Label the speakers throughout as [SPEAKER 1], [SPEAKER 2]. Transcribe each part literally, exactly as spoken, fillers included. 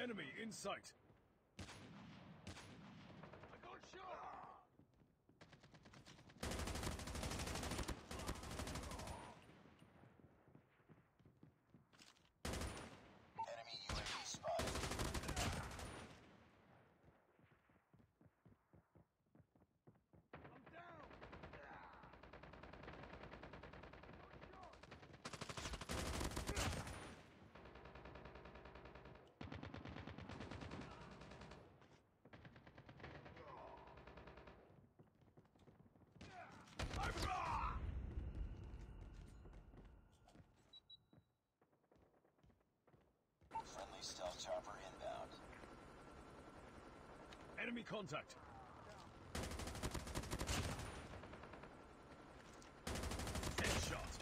[SPEAKER 1] Enemy in sight.
[SPEAKER 2] I got shot!
[SPEAKER 3] Enemy U A V spotted.
[SPEAKER 2] I'm down!
[SPEAKER 3] Friendly stealth chopper inbound.
[SPEAKER 1] Enemy contact. Headshot.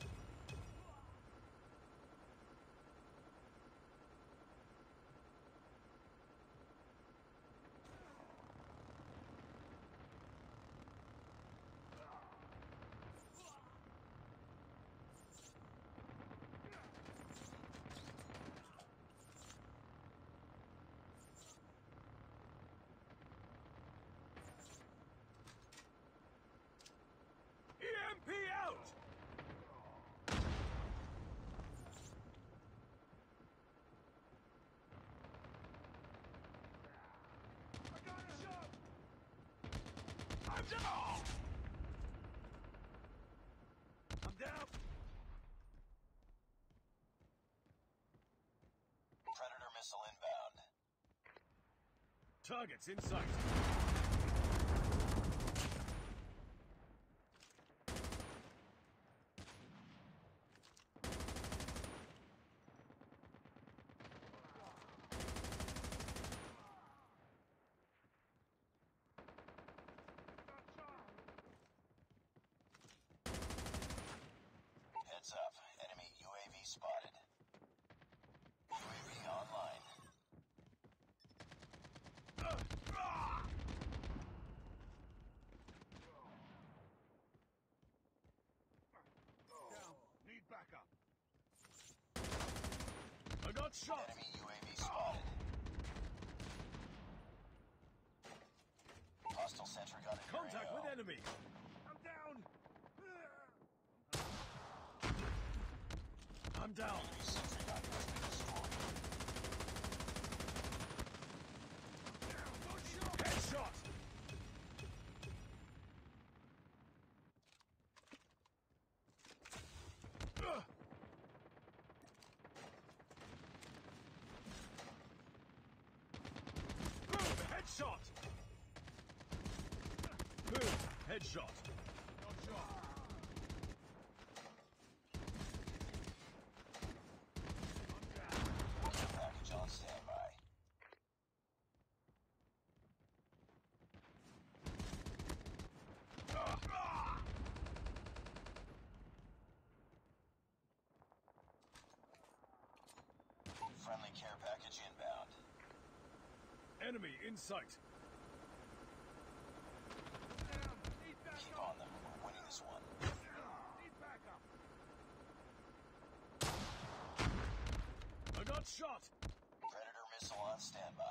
[SPEAKER 1] E M P out!
[SPEAKER 2] I got a shot!
[SPEAKER 1] I'm down! I'm down!
[SPEAKER 3] Predator missile inbound.
[SPEAKER 1] Targets in sight.
[SPEAKER 3] Heads up. Enemy U A V spotted. U A V online.
[SPEAKER 1] Uh, ah!
[SPEAKER 2] Down. Need backup.
[SPEAKER 1] I got shot!
[SPEAKER 3] Enemy U A V spotted. Hostile sentry gun in your
[SPEAKER 1] Contact
[SPEAKER 3] A O.
[SPEAKER 1] with enemy!
[SPEAKER 2] I'm down!
[SPEAKER 1] I'm down!
[SPEAKER 3] Enemy sentry gun has been destroyed.
[SPEAKER 2] Down! Good shot!
[SPEAKER 1] Headshot! Ugh. Boom! Headshot! Boom! Headshot!
[SPEAKER 2] Got shot! I'm down!
[SPEAKER 3] Care package on standby.
[SPEAKER 1] Ah! Ah!
[SPEAKER 3] Friendly care package inbound.
[SPEAKER 1] Enemy in sight.
[SPEAKER 2] Down! Need
[SPEAKER 3] Keep
[SPEAKER 2] backup!
[SPEAKER 3] on them. We're winning this one.
[SPEAKER 2] Need backup!
[SPEAKER 1] I got shot!
[SPEAKER 3] Predator missile on standby.